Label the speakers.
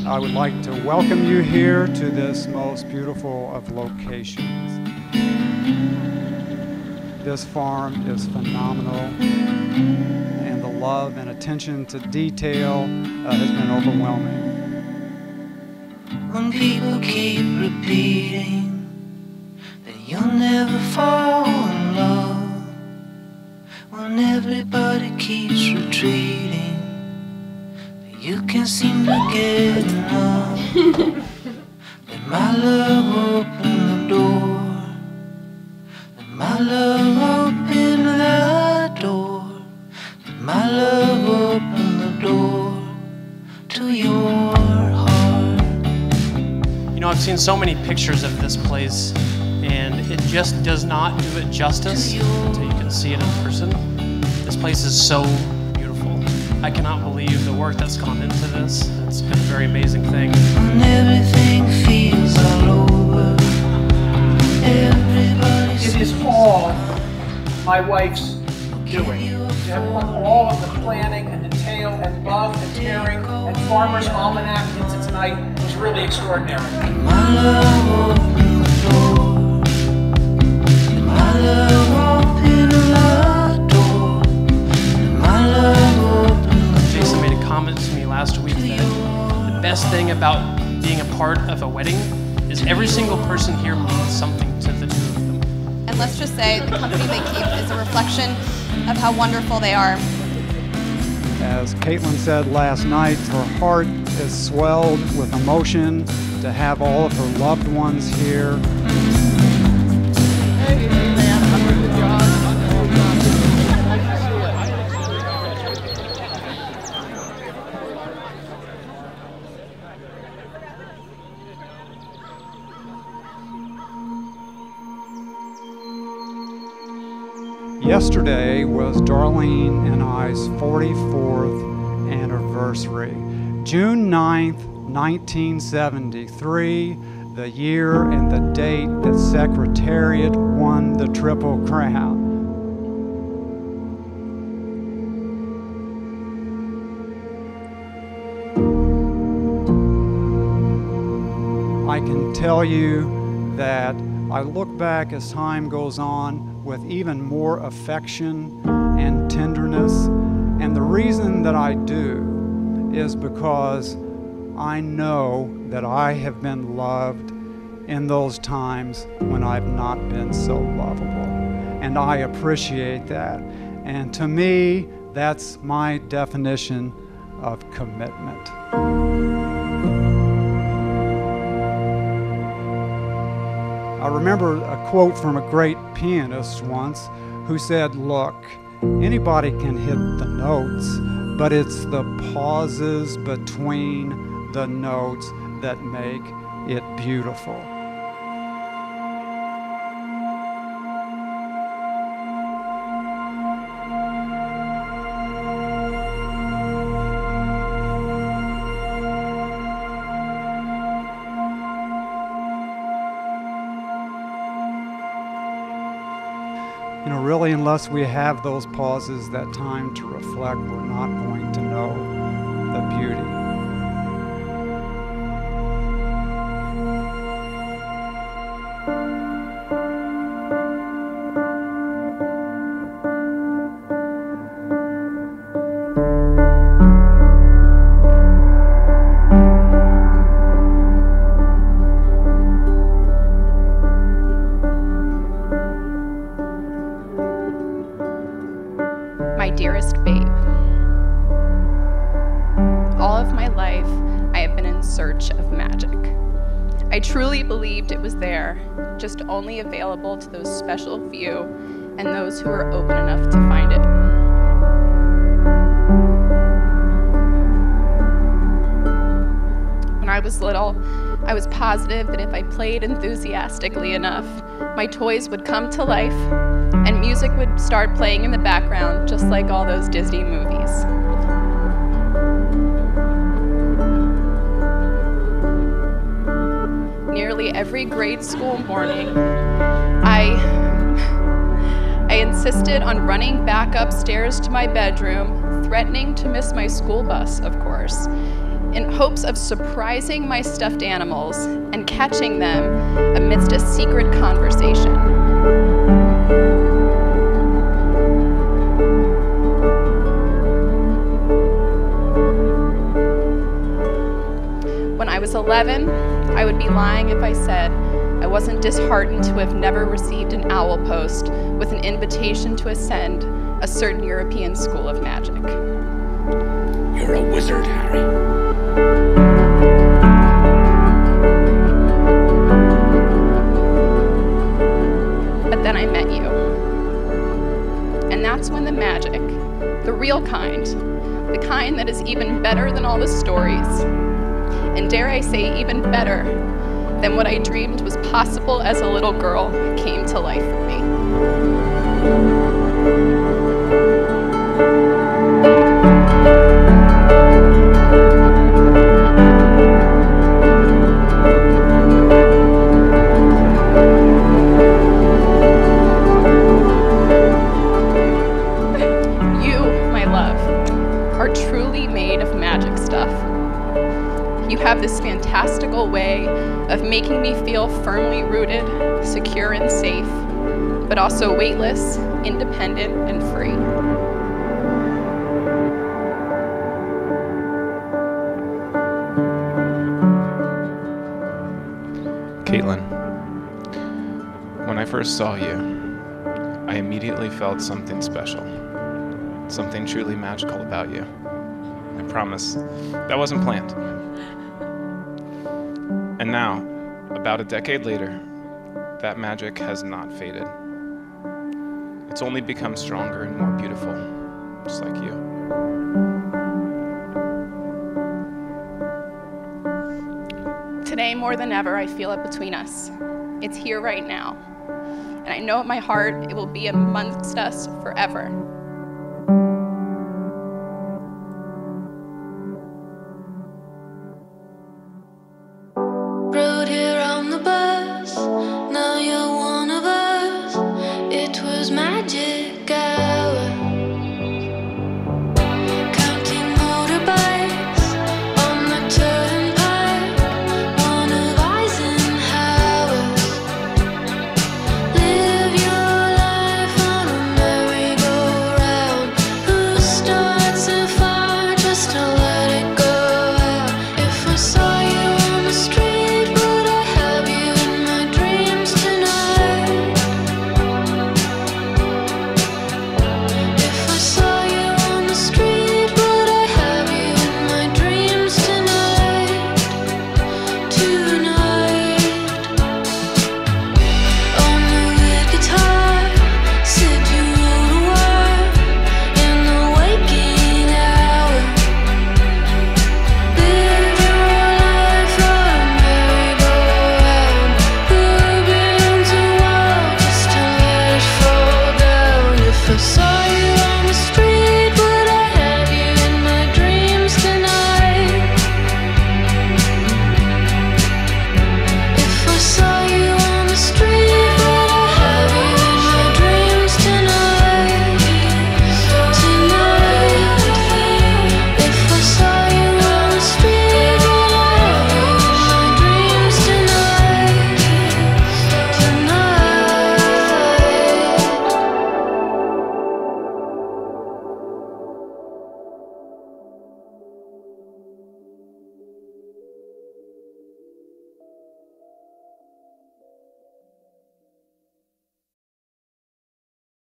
Speaker 1: I would like to welcome you here to this most beautiful of locations. This farm is phenomenal, and the love and attention to detail has been overwhelming.
Speaker 2: When people keep repeating that you'll never fall in love, when everybody keeps retreating, but you can't seem to get enough, let my love open the door, let my love open the door, let my love open the door to your heart.
Speaker 3: You know, I've seen so many pictures of this place, and it just does not do it justice until you can see it in person. This place is so beautiful. I cannot believe the work that's gone into this. It's been a very amazing thing.
Speaker 2: When everything feels all over, everybody's...
Speaker 4: It is all my wife's doing. To have all of the planning and detail and love and caring and Farmer's Almanac into tonight was really extraordinary.
Speaker 2: My love open the door, my love open the door, my love open the door.
Speaker 3: Jason made a comment to me last week that the best thing about being a part of a wedding is every single person here means something to the two of them.
Speaker 5: And let's just say the company they keep is a reflection of how wonderful they are.
Speaker 1: As Caitlin said last night, her heart is swelled with emotion to have all of her loved ones here. Yesterday was Darlene and I's 44th anniversary. June 9th, 1973, the year and the date that Secretariat won the Triple Crown. I can tell you that I look back as time goes on with even more affection and tenderness. And the reason that I do is because I know that I have been loved in those times when I've not been so lovable. And I appreciate that. And to me, that's my definition of commitment. I remember a quote from a great pianist once who said, "Look, anybody can hit the notes, but it's the pauses between the notes that make it beautiful." You know, really, unless we have those pauses, that time to reflect, we're not going to know the beauty.
Speaker 5: My dearest babe, all of my life I have been in search of magic. I truly believed it was there, just only available to those special few and those who are open enough to find it. When I was little, I was positive that if I played enthusiastically enough, my toys would come to life and music would start playing in the background, just like all those Disney movies. Nearly every grade school morning, I insisted on running back upstairs to my bedroom, threatening to miss my school bus, of course, in hopes of surprising my stuffed animals and catching them amidst a secret conversation. When I was 11, I would be lying if I said I wasn't disheartened to have never received an owl post with an invitation to ascend a certain European school of magic.
Speaker 6: You're a wizard, Harry.
Speaker 5: But then I met you. And that's when the magic, the real kind, the kind that is even better than all the stories, and dare I say even better than what I dreamed was possible as a little girl, came to life for me. You, my love, are truly made of magic stuff. You have this fantastical way of making me feel firmly rooted, secure and safe, but also weightless, independent, and free.
Speaker 7: Caitlin, when I first saw you, I immediately felt something special, something truly magical about you. I promise, that wasn't planned. And now, about a decade later, that magic has not faded. It's only become stronger and more beautiful, just like you.
Speaker 5: Today, more than ever, I feel it between us. It's here right now. And I know at my heart it will be amongst us forever.